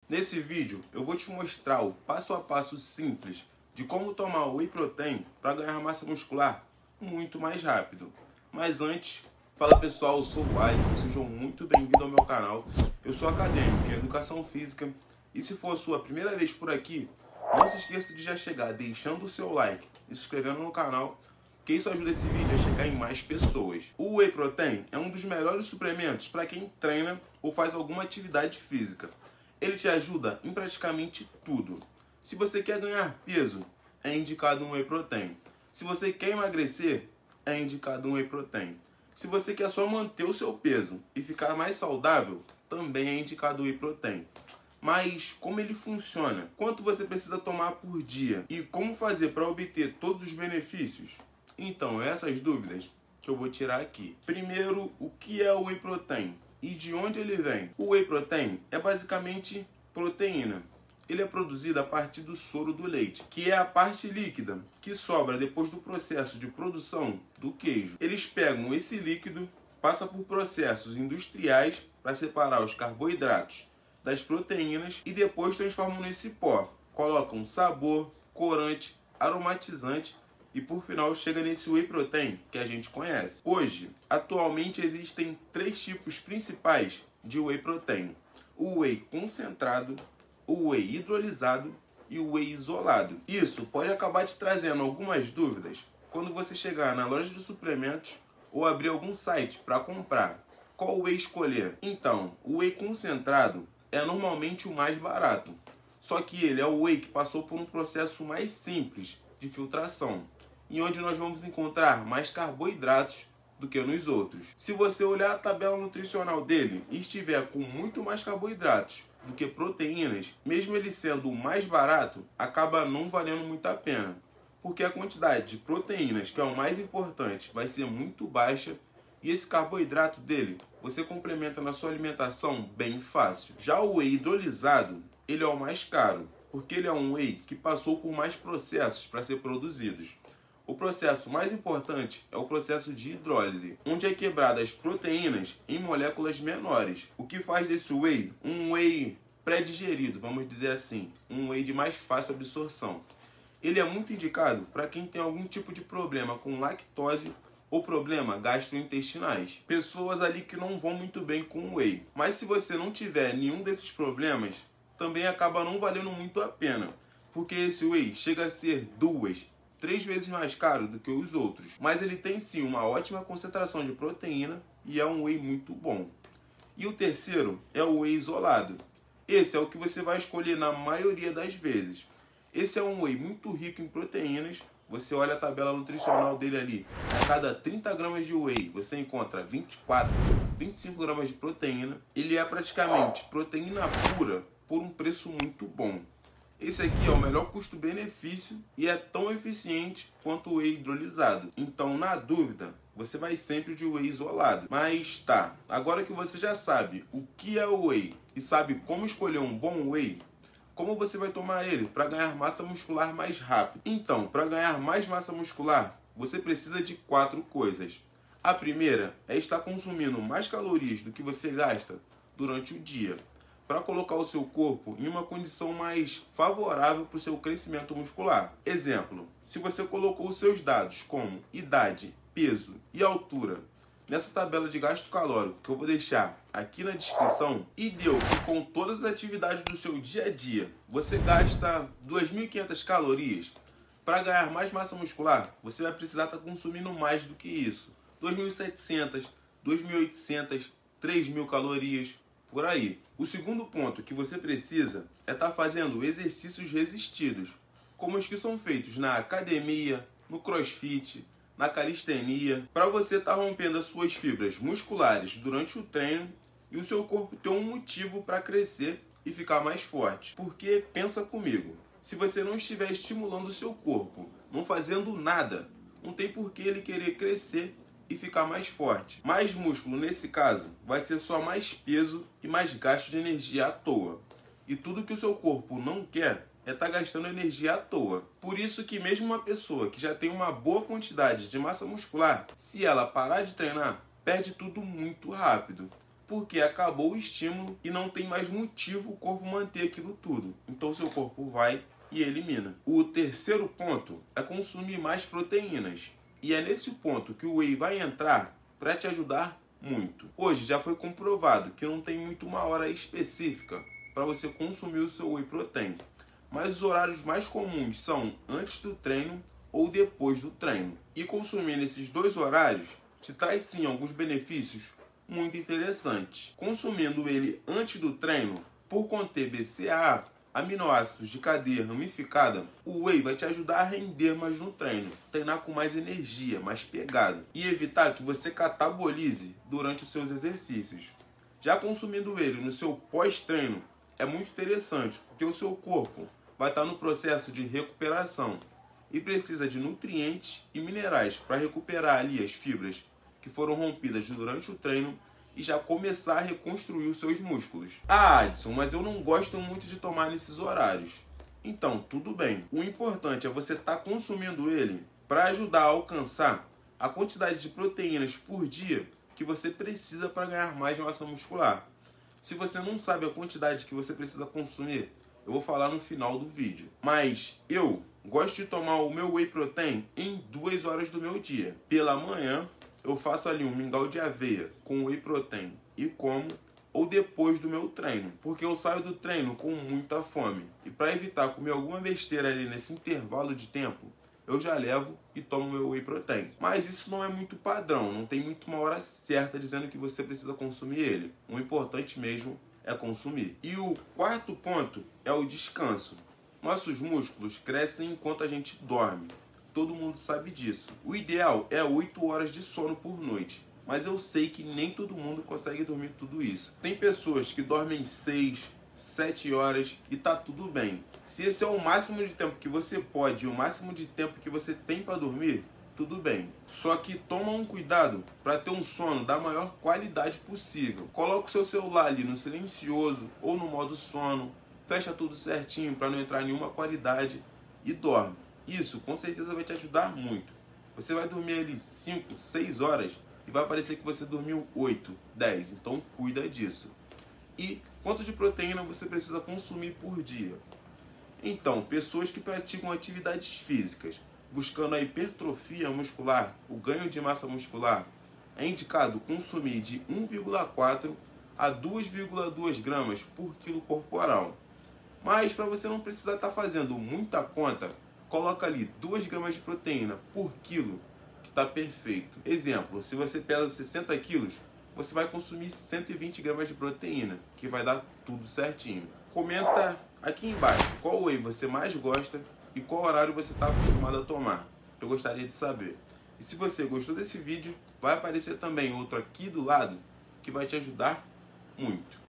Nesse vídeo eu vou te mostrar o passo a passo simples de como tomar o Whey Protein para ganhar massa muscular muito mais rápido. Mas antes, fala pessoal, eu sou o Alisson, sejam muito bem-vindos ao meu canal. Eu sou acadêmico em Educação Física e se for a sua primeira vez por aqui, não se esqueça de já chegar deixando o seu like e se inscrevendo no canal, que isso ajuda esse vídeo a chegar em mais pessoas. O Whey Protein é um dos melhores suplementos para quem treina ou faz alguma atividade física. Ele te ajuda em praticamente tudo. Se você quer ganhar peso, é indicado um Whey Protein. Se você quer emagrecer, é indicado um Whey Protein. Se você quer só manter o seu peso e ficar mais saudável, também é indicado o Whey Protein. Mas como ele funciona? Quanto você precisa tomar por dia? E como fazer para obter todos os benefícios? Então, essas dúvidas que eu vou tirar aqui. Primeiro, o que é o Whey Protein? E de onde ele vem? O Whey Protein é basicamente proteína. Ele é produzido a partir do soro do leite, que é a parte líquida que sobra depois do processo de produção do queijo. Eles pegam esse líquido, passam por processos industriais para separar os carboidratos das proteínas e depois transformam nesse pó. Colocam sabor, corante, aromatizante e por final chega nesse Whey Protein que a gente conhece. Hoje, atualmente existem 3 tipos principais de Whey Protein: o Whey concentrado, o Whey hidrolisado e o Whey isolado. Isso pode acabar te trazendo algumas dúvidas quando você chegar na loja de suplementos ou abrir algum site para comprar. Qual Whey escolher? Então, o Whey concentrado é normalmente o mais barato, só que ele é o Whey que passou por um processo mais simples de filtração, e onde nós vamos encontrar mais carboidratos do que nos outros. Se você olhar a tabela nutricional dele e estiver com muito mais carboidratos do que proteínas, mesmo ele sendo o mais barato, acaba não valendo muito a pena, porque a quantidade de proteínas, que é o mais importante, vai ser muito baixa, e esse carboidrato dele você complementa na sua alimentação bem fácil. Já o Whey hidrolisado, ele é o mais caro, porque ele é um Whey que passou por mais processos para ser produzidos. O processo mais importante é o processo de hidrólise, onde é quebrada as proteínas em moléculas menores, o que faz desse Whey um Whey pré-digerido, vamos dizer assim, um Whey de mais fácil absorção. Ele é muito indicado para quem tem algum tipo de problema com lactose ou problema gastrointestinais, pessoas ali que não vão muito bem com o Whey. Mas se você não tiver nenhum desses problemas, também acaba não valendo muito a pena, porque esse Whey chega a ser 2-3 vezes mais caro do que os outros, mas ele tem sim uma ótima concentração de proteína e é um Whey muito bom. E o terceiro é o Whey isolado. Esse é o que você vai escolher na maioria das vezes. Esse é um Whey muito rico em proteínas. Você olha a tabela nutricional dele ali, a cada 30 gramas de Whey você encontra 24-25 gramas de proteína. Ele é praticamente proteína pura por um preço muito bom. Esse aqui é o melhor custo-benefício e é tão eficiente quanto o Whey hidrolisado. Então, na dúvida, você vai sempre de Whey isolado. Mas tá, agora que você já sabe o que é o Whey e sabe como escolher um bom Whey, como você vai tomar ele para ganhar massa muscular mais rápido? Então, para ganhar mais massa muscular, você precisa de 4 coisas. A primeira é estar consumindo mais calorias do que você gasta durante o dia, para colocar o seu corpo em uma condição mais favorável para o seu crescimento muscular. Exemplo, se você colocou os seus dados como idade, peso e altura nessa tabela de gasto calórico que eu vou deixar aqui na descrição, e deu que com todas as atividades do seu dia a dia você gasta 2.500 calorias, para ganhar mais massa muscular você vai precisar estar consumindo mais do que isso, 2.700, 2.800, 3.000 calorias, por aí. O segundo ponto que você precisa é estar fazendo exercícios resistidos, como os que são feitos na academia, no crossfit, na calistenia, para você estar rompendo as suas fibras musculares durante o treino e o seu corpo ter um motivo para crescer e ficar mais forte. Porque, pensa comigo, se você não estiver estimulando o seu corpo, não fazendo nada, não tem por que ele querer crescer e ficar mais forte. Mais músculo, nesse caso, vai ser só mais peso e mais gasto de energia à toa. E tudo que o seu corpo não quer é estar gastando energia à toa. Por isso que mesmo uma pessoa que já tem uma boa quantidade de massa muscular, se ela parar de treinar, perde tudo muito rápido. porque acabou o estímulo e não tem mais motivo o corpo manter aquilo tudo. Então seu corpo vai e elimina. O terceiro ponto é consumir mais proteínas. E é nesse ponto que o whey vai entrar para te ajudar muito. Hoje já foi comprovado que não tem muito uma hora específica para você consumir o seu whey protein. Mas os horários mais comuns são antes do treino ou depois do treino. E consumir nesses dois horários te traz sim alguns benefícios muito interessantes. Consumindo ele antes do treino, por conter BCAA, aminoácidos de cadeia ramificada, o whey vai te ajudar a render mais no treino, treinar com mais energia, mais pegada e evitar que você catabolize durante os seus exercícios. Já consumindo ele no seu pós-treino é muito interessante, porque o seu corpo vai estar no processo de recuperação e precisa de nutrientes e minerais para recuperar ali as fibras que foram rompidas durante o treino e já começar a reconstruir os seus músculos. Ah, Adson, mas eu não gosto muito de tomar nesses horários. Então, tudo bem. O importante é você estar consumindo ele para ajudar a alcançar a quantidade de proteínas por dia que você precisa para ganhar mais massa muscular. Se você não sabe a quantidade que você precisa consumir, eu vou falar no final do vídeo. Mas eu gosto de tomar o meu whey protein em 2 horas do meu dia. Pela manhã, eu faço ali um mingau de aveia com whey protein e como, ou depois do meu treino, porque eu saio do treino com muita fome. E para evitar comer alguma besteira ali nesse intervalo de tempo, eu já levo e tomo meu whey protein. Mas isso não é muito padrão, não tem muito uma hora certa dizendo que você precisa consumir ele. O importante mesmo é consumir. E o quarto ponto é o descanso. Nossos músculos crescem enquanto a gente dorme. Todo mundo sabe disso. O ideal é 8 horas de sono por noite. Mas eu sei que nem todo mundo consegue dormir tudo isso. Tem pessoas que dormem 6, 7 horas e tá tudo bem. Se esse é o máximo de tempo que você pode e o máximo de tempo que você tem para dormir, tudo bem. Só que toma um cuidado para ter um sono da maior qualidade possível. Coloca o seu celular ali no silencioso ou no modo sono. Fecha tudo certinho para não entrar nenhuma qualidade e dorme. Isso com certeza vai te ajudar muito. Você vai dormir ali 5, 6 horas e vai parecer que você dormiu 8, 10. Então cuida disso. E quanto de proteína você precisa consumir por dia? Então, pessoas que praticam atividades físicas, buscando a hipertrofia muscular, o ganho de massa muscular, é indicado consumir de 1,4 a 2,2 gramas por quilo corporal. Mas para você não precisar estar fazendo muita conta, coloca ali 2 gramas de proteína por quilo, que está perfeito. Exemplo, se você pesa 60 quilos, você vai consumir 120 gramas de proteína, que vai dar tudo certinho. Comenta aqui embaixo qual whey você mais gosta e qual horário você está acostumado a tomar. Eu gostaria de saber. E se você gostou desse vídeo, vai aparecer também outro aqui do lado que vai te ajudar muito.